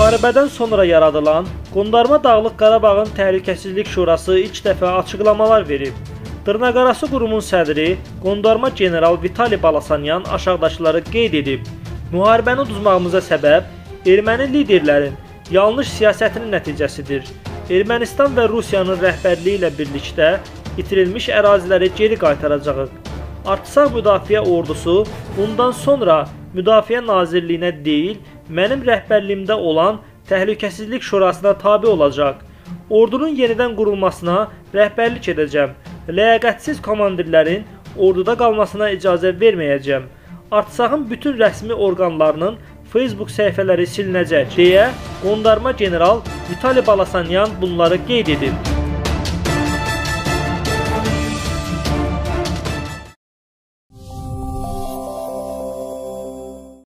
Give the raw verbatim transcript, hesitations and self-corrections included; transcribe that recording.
Müharibədən sonra yaradılan Qondarma Dağlıq Qarabağın Təhlükəsizlik Şurası ilk dəfə açıqlamalar verib. Dırnaqarası qurumun sədri Qondarma General Vitali Balasanyan aşağıdakıları qeyd edib. Müharibəni uduzmağımıza səbəb erməni liderlərin yanlış siyasətinin nəticəsidir. Ermənistan və Rusiyanın rəhbərliyi ilə birlikdə itirilmiş əraziləri geri qaytaracağıq. Artsaq Müdafiə Ordusu bundan sonra Müdafiə Nazirliyinə deyil, mənim rəhbərliyimdə olan Təhlükəsizlik Şurasına tabe olacaq. Ordunun yenidən qurulmasına rəhbərlik edəcəm. Ləyaqətsiz komandirlərin orduda qalmasına icazə verməyəcəm. Artsaqın bütün rəsmi orqanlarının Facebook səhifələri silinəcək deyə Qondarma General Vitali Balasanyan bunları qeyd edib.